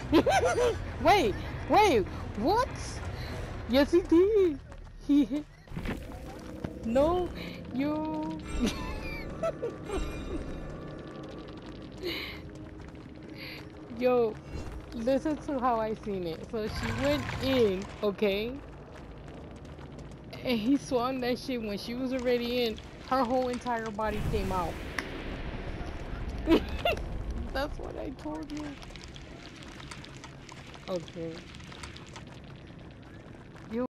Wait, wait, what? Yes, he did. He hit. No, you. Yo, listen to how I seen it. So she went in, okay, and he swung that shit when she was already in. Her whole entire body came out. That's what I told you. Okay.